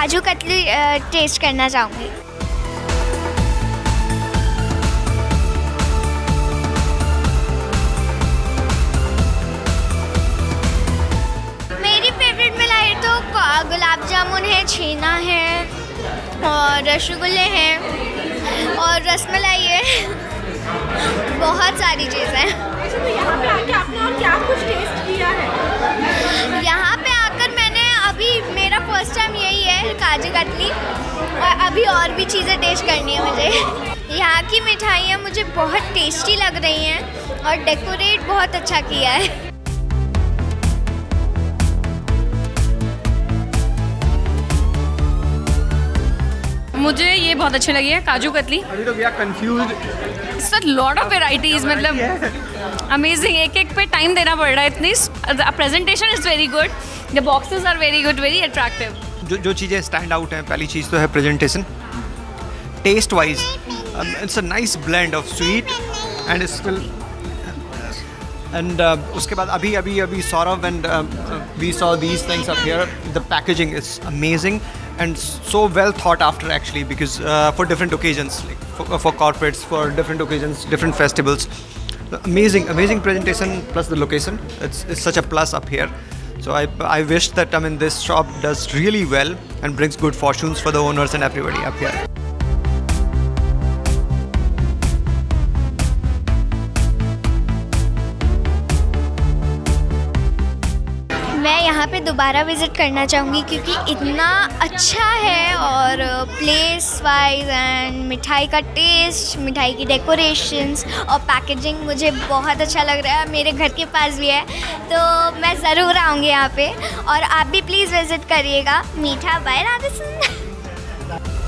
Kaju katli test करना चाहूँगी। मेरी फेवरेट मिठाई तो गुलाब जामुन है, छेना है और रसगुल्ले हैं और रसमलाई है। बहुत सारी चीज़ें हैं। अच्छा, तो यहाँ पे आके आपने और क्या कुछ टेस्ट किया है? यहाँ पे आकर मैंने अभी मेरा फर्स्ट टाइम यही है काजू कतली, और अभी और भी चीज़ें टेस्ट करनी है मुझे। यहाँ की मिठाइयाँ मुझे बहुत टेस्टी लग रही हैं और डेकोरेट बहुत अच्छा किया है। मुझे ये बहुत अच्छी लगी है काजू कतली। अभी तो we are confused. It's a lot of varieties, मतलब अमेजिंग। एक एक पे टाइम देना पड़ रहा है इतनी। Presentation is very good, the boxes are very good, very attractive. जो चीज़ें स्टैंड आउट हैं, पहली चीज़ तो है presentation. Taste wise it's a nice blend of sweet and still and उसके बाद अभी Saurabh and we saw these things up here. The packaging is amazing and so well thought after actually, because for different occasions, like for corporates, for different occasions, different festivals. Amazing presentation plus the location. It's such a plus up here. So I wish that this shop does really well and brings good fortunes for the owners and everybody up here. मैं यहाँ पे दोबारा visit करना चाहूँगी क्योंकि इतना अच्छा है, और प्लेस वाइज एंड मिठाई का टेस्ट, मिठाई की डेकोरेशंस और पैकेजिंग मुझे बहुत अच्छा लग रहा है। मेरे घर के पास भी है तो मैं ज़रूर आऊँगी यहाँ पे, और आप भी प्लीज़ विज़िट करिएगा मीठा बाय राधेसुंदर।